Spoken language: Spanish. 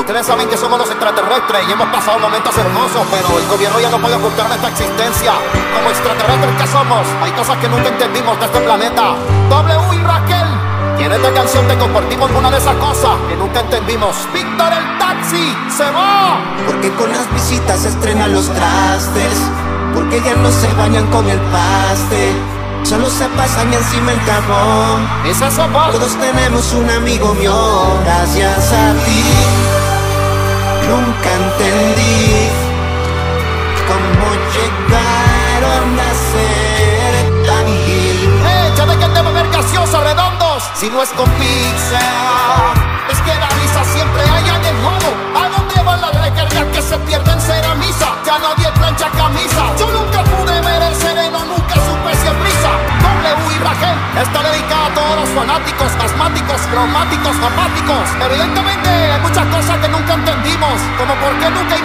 Ustedes saben que somos los extraterrestres y hemos pasado momentos hermosos, pero el gobierno ya no puede ocultar nuestra existencia. Como extraterrestres que somos, hay cosas que nunca entendimos de este planeta. W y Raquel, y en esta canción te compartimos una de esas cosas que nunca entendimos. Víctor el taxi se va. Porque con las visitas se estrenan los trastes, porque ya no se bañan con el paste, solo se pasan encima el carbón. Esa sopa. Todos tenemos un amigo mío, gracias a ti. Nunca entendí cómo llegaron a ser tan gil. Ya de que te beber gaseosa redondos, si no es con pizza. Es que la risa siempre hay en el juego. ¿A dónde van las recargas que se pierden ceramiza? Ya nadie plancha camisa. Yo nunca pude ver el sereno, nunca supe si es brisa. W y Raquel está dedicada a todos los fanáticos, asmáticos, cromáticos, apáticos. Evidentemente hay muchas cosas que nunca entendimos, como por qué nunca